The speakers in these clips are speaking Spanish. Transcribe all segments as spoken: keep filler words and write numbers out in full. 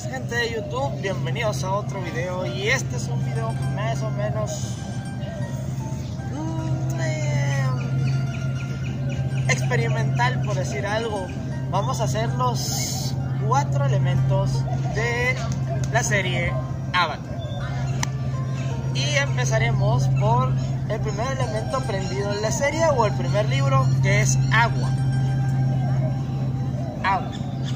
gente de YouTube, bienvenidos a otro video. Y este es un video más o menos mmm, eh, experimental, por decir algo. Vamos a hacer los cuatro elementos de la serie Avatar. Y empezaremos por el primer elemento aprendido en la serie, o el primer libro, que es agua. Agua.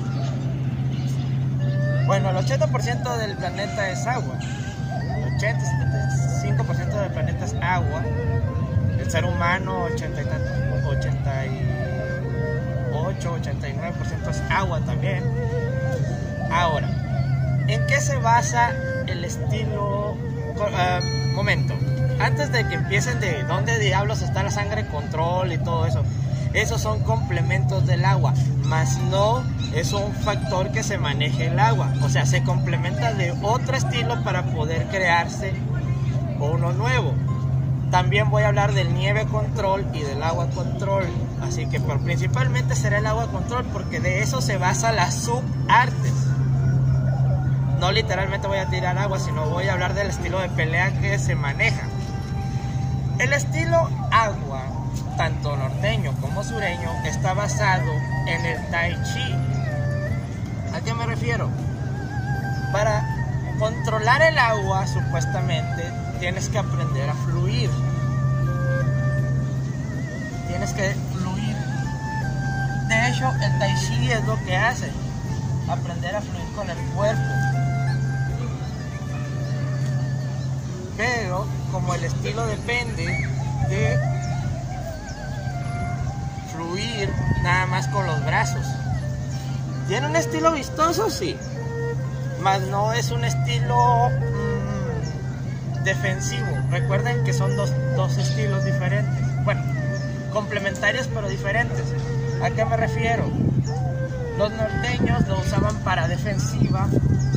Bueno, el ochenta por ciento del planeta es agua. El ochenta, setenta y cinco por ciento del planeta es agua. El ser humano, ochenta y tanto, ochenta y ocho, ochenta y nueve por ciento es agua también. Ahora, ¿en qué se basa el estilo? Uh, momento, antes de que empiecen de dónde diablos está la sangre control y todo eso, esos son complementos del agua, más no es un factor que se maneje el agua. O sea, se complementa de otro estilo para poder crearse uno nuevo. También voy a hablar del nieve control y del agua control, así que pero principalmente será el agua control, porque de eso se basa las subartes. No literalmente voy a tirar agua, sino voy a hablar del estilo de pelea que se maneja. El estilo agua, tanto norteño como sureño, está basado en el Tai Chi. ¿A qué me refiero? Para controlar el agua, supuestamente, tienes que aprender a fluir. Tienes que fluir. De hecho, el Tai Chi es lo que hace. Aprender a fluir con el cuerpo. Pero, como el estilo depende de fluir nada más con los brazos, tiene un estilo vistoso, sí, mas no es un estilo mmm, defensivo. Recuerden que son dos, dos estilos diferentes, bueno, complementarios pero diferentes. ¿A qué me refiero? Los norteños lo usaban para defensiva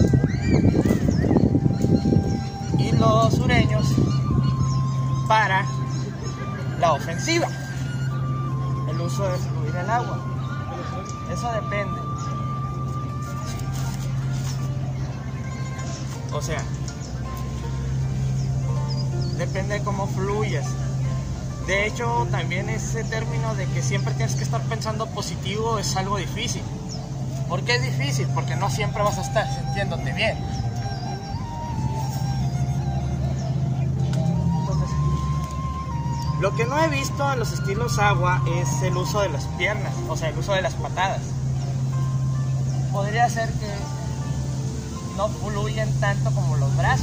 y los sureños para la ofensiva, el uso de fluir el agua. Eso depende. O sea, depende de cómo fluyas. De hecho, también ese término de que siempre tienes que estar pensando positivo es algo difícil. ¿Por qué es difícil? Porque no siempre vas a estar sintiéndote bien. Entonces, lo que no he visto en los estilos agua es el uso de las piernas, o sea, el uso de las patadas. Podría ser que no fluyen tanto como los brazos.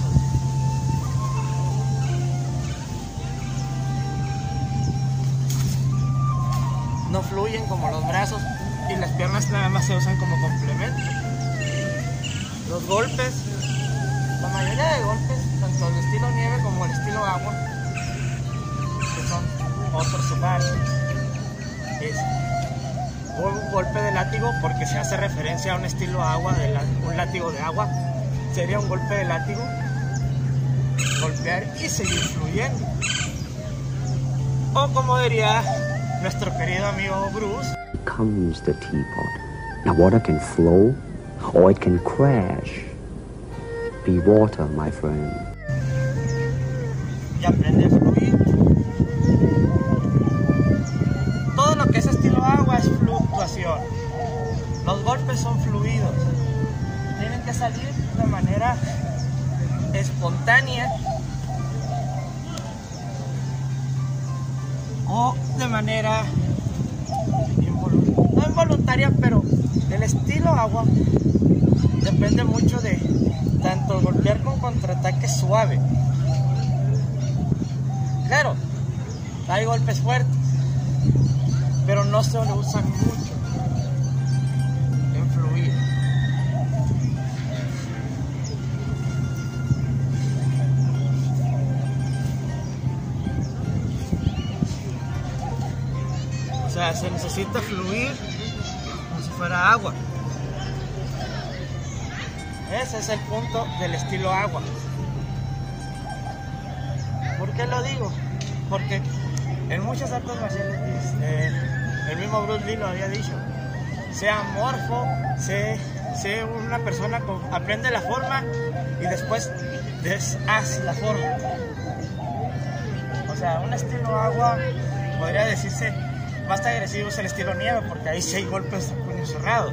No fluyen como los brazos, y las piernas nada más se usan como complemento. Los golpes, la mayoría de golpes, tanto el estilo nieve como el estilo agua, que son otros subartes, es un golpe de látigo, porque se hace referencia a un estilo agua, de un látigo de agua. Sería un golpe de látigo, golpear y seguir fluyendo. O como diría nuestro querido amigo Bruce, comes the teapot. Now water can flow or it can crash. Be water, my friend. Y aprende a fluir. Todo lo que es estilo agua es fluctuación. Los golpes son fluidos. Tienen que salir de manera espontánea o de manera involuntaria. No involuntaria, pero el estilo agua depende mucho de tanto golpear con contraataque suave. Claro, hay golpes fuertes, pero no se usan mucho en fluir. O sea, se necesita fluir como si fuera agua. Ese es el punto del estilo agua. ¿Por qué lo digo? Porque en muchas artes marciales, eh, el mismo Bruce Lee lo había dicho, sea morfo, sea sé una persona con, aprende la forma y después deshace la forma. O sea, un estilo agua podría decirse más agresivo es el estilo nieve, porque ahí sí hay golpes de puño cerrado.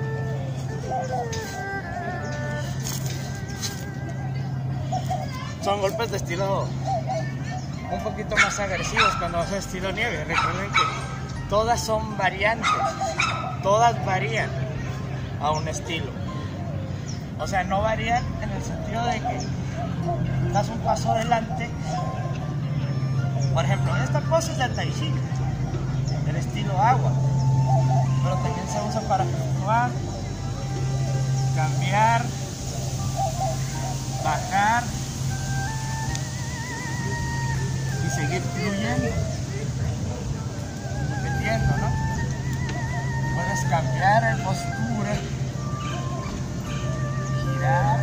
Son golpes de estilo un poquito más agresivos cuando es estilo nieve. Recuerden que todas son variantes, todas varían a un estilo. O sea, no varían en el sentido de que das un paso adelante. Por ejemplo, esta pose es del Tai Chi, del estilo agua, pero también se usa para fluctuar, cambiar, bajar y seguir fluyendo, repitiendo, ¿no? Puedes cambiar en postura, girar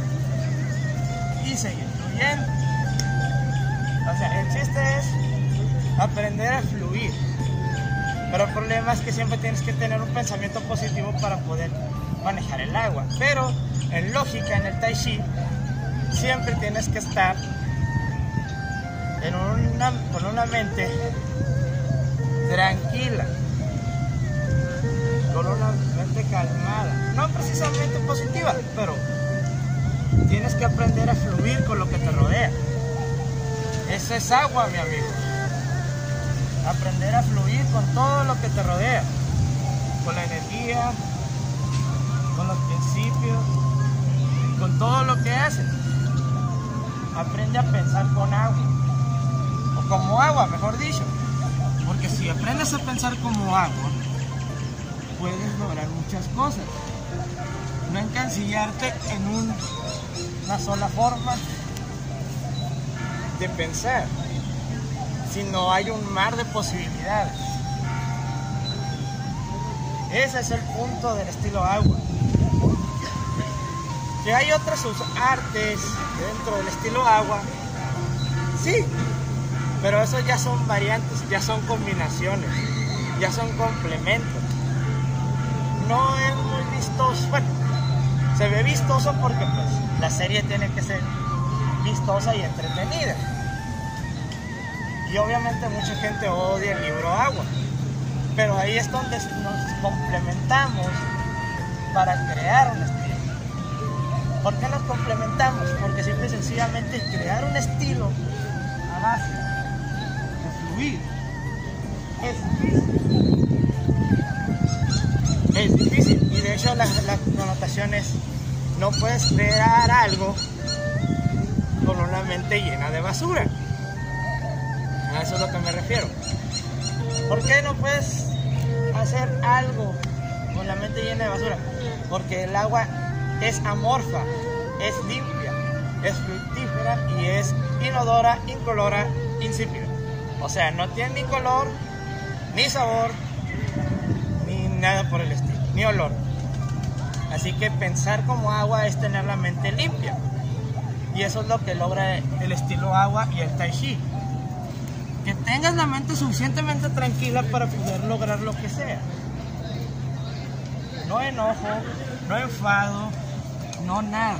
y seguir fluyendo. O sea, el chiste es aprender a fluir, pero el problema es que siempre tienes que tener un pensamiento positivo para poder manejar el agua. Pero en lógica, en el Tai Chi, siempre tienes que estar en una, con una mente tranquila, con una mente calmada, no precisamente positiva, pero tienes que aprender a fluir con lo que te rodea. Eso es agua, mi amigo. Aprender a fluir con todo lo que te rodea, con la energía, con los principios, con todo lo que haces. Aprende a pensar con agua, o como agua, mejor dicho, porque si aprendes a pensar como agua, puedes lograr muchas cosas. No encancillarte en un, una sola forma de pensar, sino hay un mar de posibilidades. Ese es el punto del estilo agua. Que hay otras artes dentro del estilo agua, sí, pero eso ya son variantes, ya son combinaciones, ya son complementos. No es muy vistoso, bueno, se ve vistoso porque pues la serie tiene que ser vistosa y entretenida. Y obviamente mucha gente odia el libro agua, pero ahí es donde nos complementamos para crear un estilo. ¿Por qué nos complementamos? Porque simple y sencillamente crear un estilo a base de fluir es difícil. Es difícil, y de hecho la, la connotación es: no puedes crear algo con una mente llena de basura. A eso es a lo que me refiero. ¿Por qué no puedes hacer algo con la mente llena de basura? Porque el agua es amorfa, es limpia, es fructífera y es inodora, incolora, insípida. O sea, no tiene ni color, ni sabor, ni nada por el estilo, ni olor. Así que pensar como agua es tener la mente limpia. Y eso es lo que logra el estilo agua y el Tai Chi. Que tengas la mente suficientemente tranquila para poder lograr lo que sea. No enojo, no enfado, no nada.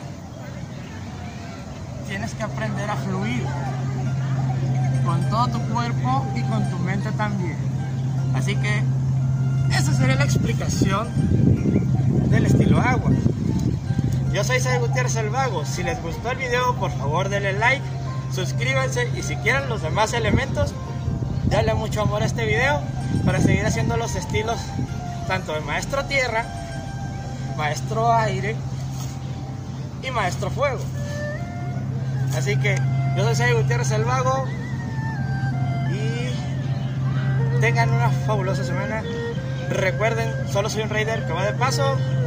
Tienes que aprender a fluir con todo tu cuerpo y con tu mente también. Así que esa sería la explicación del estilo agua. Yo soy Sai Gutiérrez el Vago. Si les gustó el video, por favor denle like, suscríbanse, y si quieren los demás elementos, dale mucho amor a este video para seguir haciendo los estilos tanto de Maestro Tierra, Maestro Aire y Maestro Fuego. Así que yo soy Sai Gutiérrez el Vago y tengan una fabulosa semana. Recuerden, solo soy un raider que va de paso.